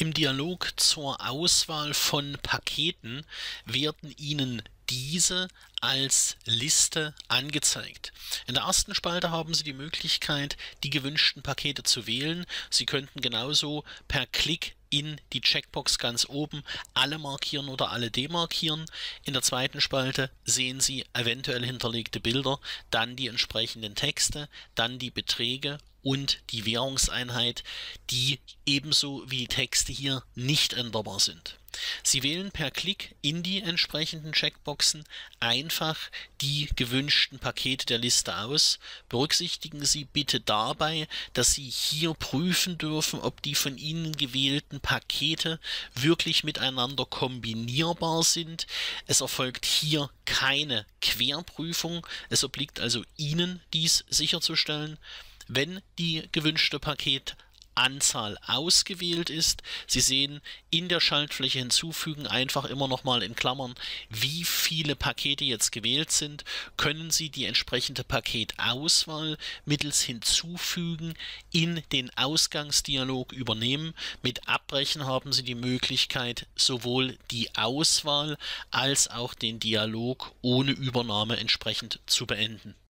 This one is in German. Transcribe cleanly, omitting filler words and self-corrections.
Im Dialog zur Auswahl von Paketen werden Ihnen diese als Liste angezeigt. In der ersten Spalte haben Sie die Möglichkeit, die gewünschten Pakete zu wählen. Sie könnten genauso per Klick in die Checkbox ganz oben alle markieren oder alle demarkieren. In der zweiten Spalte sehen Sie eventuell hinterlegte Bilder, dann die entsprechenden Texte, dann die Beträge und die Währungseinheit, die ebenso wie die Texte hier nicht änderbar sind. Sie wählen per Klick in die entsprechenden Checkboxen einfach die gewünschten Pakete der Liste aus. Berücksichtigen Sie bitte dabei, dass Sie hier prüfen dürfen, ob die von Ihnen gewählten Pakete wirklich miteinander kombinierbar sind. Es erfolgt hier keine Querprüfung. Es obliegt also Ihnen, dies sicherzustellen. Wenn die gewünschte Paketanzahl ausgewählt ist, Sie sehen in der Schaltfläche hinzufügen einfach immer nochmal in Klammern, wie viele Pakete jetzt gewählt sind, können Sie die entsprechende Paketauswahl mittels Hinzufügen in den Ausgangsdialog übernehmen. Mit Abbrechen haben Sie die Möglichkeit, sowohl die Auswahl als auch den Dialog ohne Übernahme entsprechend zu beenden.